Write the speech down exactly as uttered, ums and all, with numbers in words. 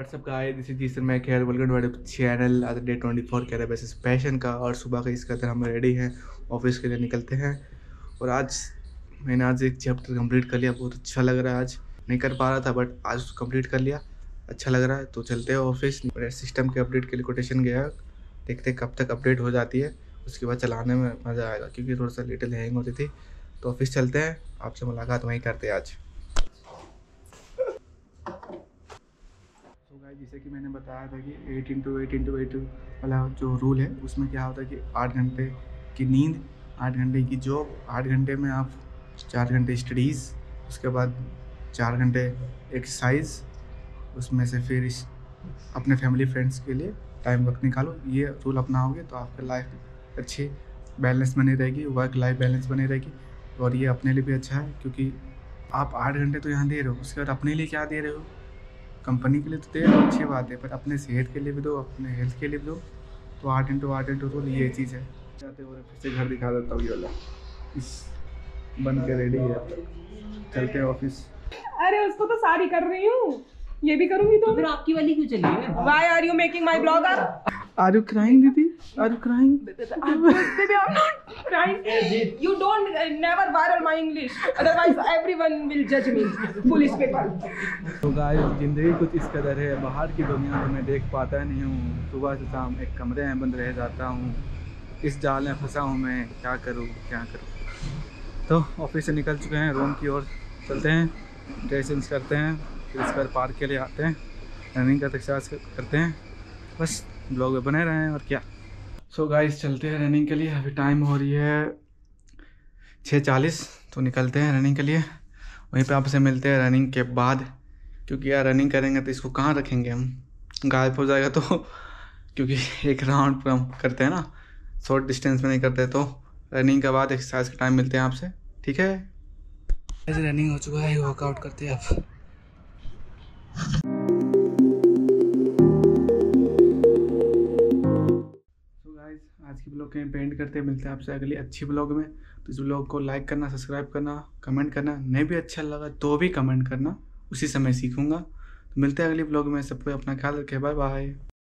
WhatsApp guys, this is Jisan Mac here, welcome to my channel. आज day twenty four कह रहे basis passion का, और सुबह का इसका तरह हम रेडी हैं, ऑफिस के लिए निकलते हैं। और आज मैंने आज एक चैप्टर कंप्लीट कर लिया, बहुत अच्छा लग रहा है। आज नहीं कर पा रहा था बट आज कंप्लीट कर लिया, अच्छा लग रहा है। तो चलते हैं ऑफिस। सिस्टम के अपडेट के लिए कोटेशन गया है, देखते हैं कब तक अपडेट हो जाती है, उसके बाद चलाने में मज़ा आएगा, क्योंकि थोड़ा सा लिटिल हैंग होती थी। तो ऑफिस चलते हैं, आपसे मुलाकात वहीं करते हैं आज। तो गाइस, जैसे कि मैंने बताया था कि eight into eight into eight वाला जो रूल है, उसमें क्या होता है कि आठ घंटे की नींद, आठ घंटे की जॉब, आठ घंटे में आप चार घंटे स्टडीज़, उसके बाद चार घंटे एक्सरसाइज, उसमें से फिर इस अपने फैमिली फ्रेंड्स के लिए टाइम वक्त निकालो। ये रूल अपनाओगे तो आपका लाइफ अच्छी बैलेंस बनी रहेगी, वर्क लाइफ बैलेंस बनी रहेगी। और ये अपने लिए भी अच्छा है, क्योंकि आप आठ घंटे तो यहाँ दे रहे हो, उसके बाद अपने लिए क्या दे रहे हो? कंपनी के लिए तो दे रहे हो, अच्छी बात है, पर अपने सेहत के लिए भी दो, अपने हेल्थ के लिए भी दो। तो आठ इंटू आठ इंटू रूल ये चीज़ है। जाते हो फिर से घर दिखा देता हूँ, ये वाला इस बन के रेडी है। अब तक चलते हैं ऑफिस। अरे उसको तो सारी कर रही हूँ, ये भी करूंगी तो, तो फिर आपकी वाली क्यों चली है? Why are you making my blogger? Are you crying दीदी? Are you crying? Baby, I'm not crying. You don't uh, never viral my English. Otherwise, everyone will judge me. Foolish people. तो गाइस, ज़िंदगी कुछ इस कदर है, बाहर की दुनिया को मैं देख पाता नहीं हूँ। सुबह से शाम एक कमरे में बंद रह जाता हूँ, इस जाल में फंसा हूँ मैं, क्या करूँ क्या करूँ। तो ऑफिस से निकल चुके हैं, रूम की ओर चलते हैं, ड्रेस चेंज करते हैं, फिर इस पर पार्क के लिए आते हैं, रनिंग का एक्सरसाइज करते हैं। बस ब्लॉग में बने रहें और क्या। सो so गाइस, चलते हैं रनिंग के लिए। अभी टाइम हो रही है छः चालीस, तो निकलते हैं रनिंग के लिए। वहीं पे आपसे मिलते हैं रनिंग के बाद, क्योंकि यार रनिंग करेंगे तो इसको कहाँ रखेंगे हम, गायब हो जाएगा। तो क्योंकि एक राउंड पर हम करते हैं ना, शॉर्ट डिस्टेंस में नहीं करते। तो रनिंग के बाद एक्सरसाइज का टाइम मिलते हैं आपसे, ठीक है। ऐसे रनिंग हो चुका है, वर्कआउट करते हैं आप। आज की ब्लॉग के पेंट करते हैं, मिलते हैं आपसे अगली अच्छी ब्लॉग में। तो इस ब्लॉग को लाइक करना, सब्सक्राइब करना, कमेंट करना, नहीं भी अच्छा लगा तो भी कमेंट करना, उसी समय सीखूंगा। तो मिलते हैं अगली ब्लॉग में। सबको अपना ख्याल रखें, बाय बाय।